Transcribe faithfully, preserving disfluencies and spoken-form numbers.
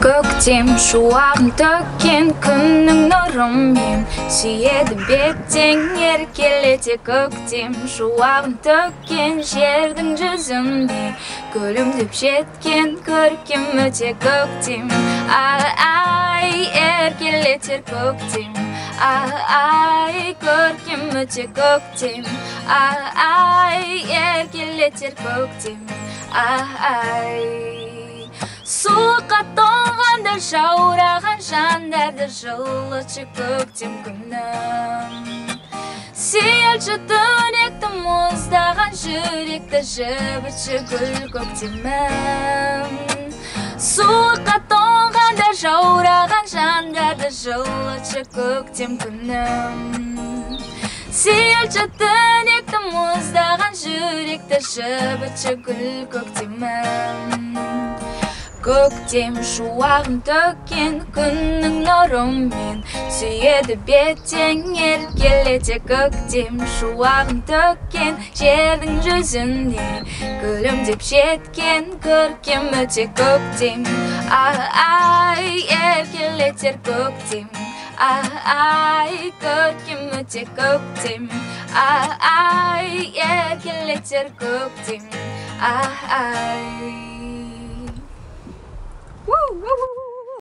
көктем шуағын төккен күннің нұрымен сүйеді беттен еркелете көктем шуағын төккен жердің жүзінде күлімдеп жеткен көркем өте көктем ай еркелетер көктем ай көркем өте көктем ай еркелетер көктем ай суыққа тоңғанда жаураған жандарды жылытшы көктем күнім сейілші түнекті мұздаған жүректі жібітші гүл көктемім суыққа тоңғанда жаураған жандарды жылытшы көктем күнім сейілші түнекті мұздаған жүректі жібітші гүл көктемім көктем шуағын төккен күннің нұрымен сүйеді беттен еркелете көктем шуағын төккен жердің жүзінде күлімдеп жеткен көркем өте көктем ай еркелетер көктем ай көркем өте көктем ай еркелетер көктем ай